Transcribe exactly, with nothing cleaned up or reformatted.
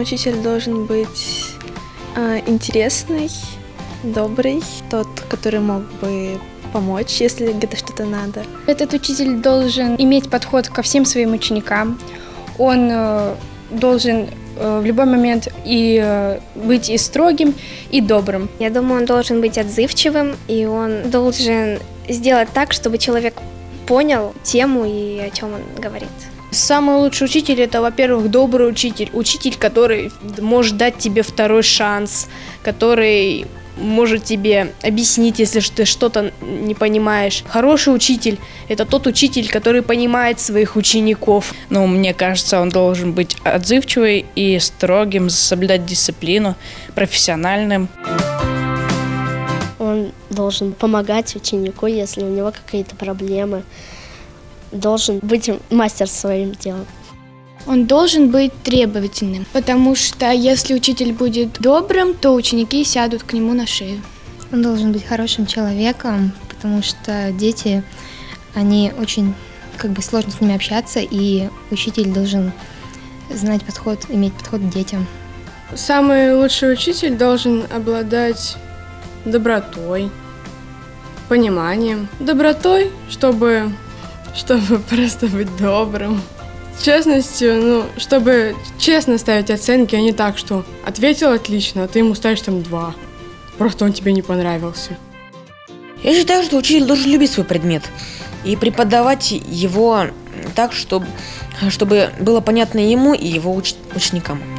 учитель должен быть э, интересный, добрый, тот, который мог бы помочь, если где-то что-то надо. Этот учитель должен иметь подход ко всем своим ученикам. Он э, должен э, в любой момент и э, быть и строгим, и добрым. Я думаю, он должен быть отзывчивым, и он должен сделать так, чтобы человек понял тему и о чем он говорит. Самый лучший учитель – это, во-первых, добрый учитель. Учитель, который может дать тебе второй шанс, который может тебе объяснить, если ты что-то не понимаешь. Хороший учитель – это тот учитель, который понимает своих учеников. Ну, мне кажется, он должен быть отзывчивый и строгим, соблюдать дисциплину, профессиональным. Он должен помогать ученику, если у него какие-то проблемы. Должен быть мастер своим делом. Он должен быть требовательным, потому что если учитель будет добрым, то ученики сядут к нему на шею. Он должен быть хорошим человеком, потому что дети, они очень, как бы, сложно с ними общаться, и учитель должен знать подход, иметь подход к детям. Самый лучший учитель должен обладать добротой, пониманием. Добротой, чтобы, чтобы просто быть добрым. Честностью, ну, чтобы честно ставить оценки, а не так, что ответил отлично, а ты ему ставишь там два. Просто он тебе не понравился. Я считаю, что учитель должен любить свой предмет и преподавать его так, чтобы, чтобы было понятно ему и его уч- ученикам.